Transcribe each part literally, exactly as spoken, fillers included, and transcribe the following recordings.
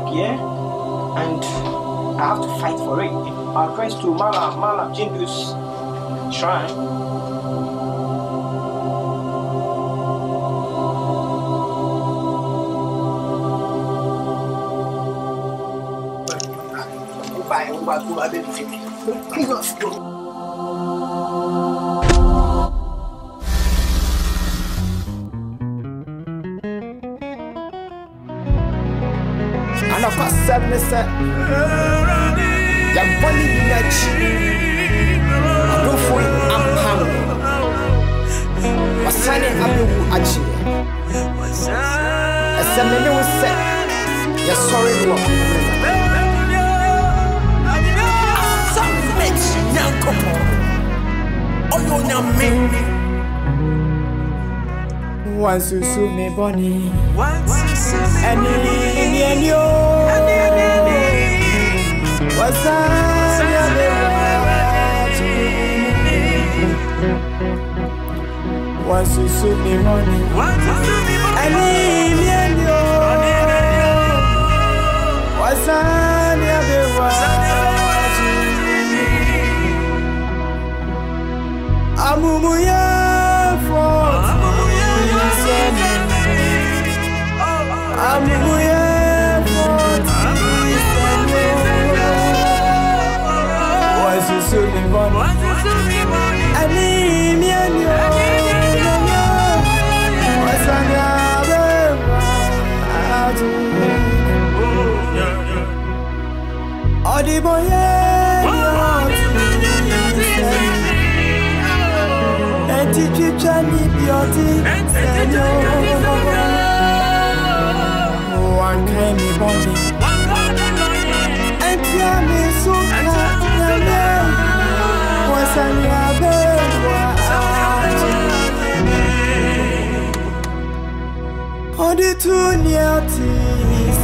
yeah, and I have to fight for it. Our friends to Mala, Mala, Jindu's shrine. Bye, bye, bye, bye, and of course, seven is a young bunny village. I go for it, I'm pounding. Was signing up with Achi. As a man was said, you're sorry, walk. Some bitch, young couple. Oh, no, no, me. Wansusu me boni, Wansusu me boni, and you, what's up? Wansusu me boni, and you, what's up? Amumuya for. I'm here for Wansusu me boni, I need me and you. What's on your all the boy, and teach you Johnny beauty. One can be bonding, and tell me so much. Was I never? Oh, the two near teeth,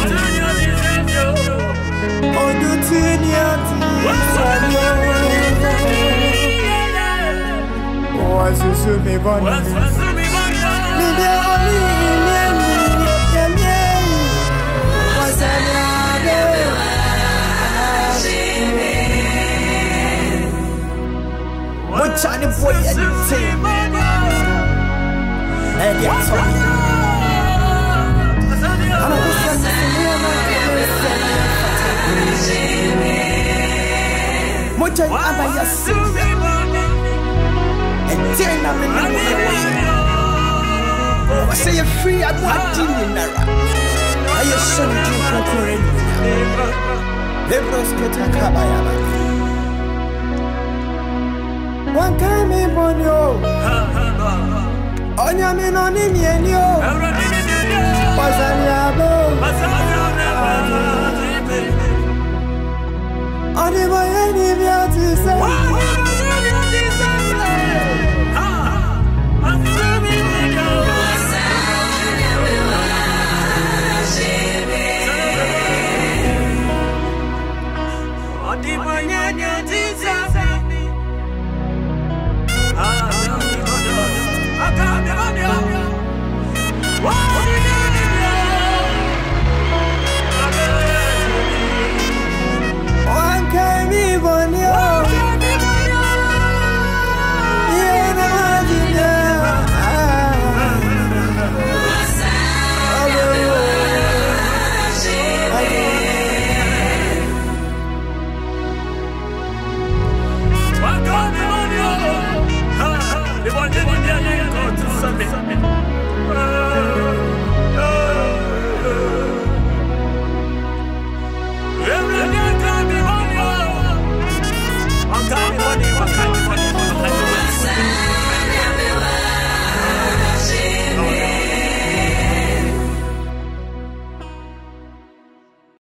oh, the two near teeth. Wansusu me boni, me the only. Chani boy anything, and get sorry. I'm a Mocha Abaya Sylvia, and ten I'm in the say you're free at what dinner. I assure you, Cocorina. Lebros Ketakabaya. One time in Bonio, on your men on him, and you was a yabo. On the way, any beauty say, one can be one yo. They want to go to summit.